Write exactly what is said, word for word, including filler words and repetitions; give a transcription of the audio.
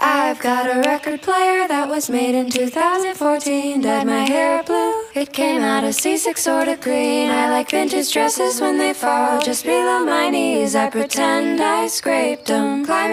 I've got a record player that was made in two thousand fourteen. Dyed my hair blue, it came out a C six sort of green. I like vintage dresses when they fall just below my knees. I pretend I scraped them.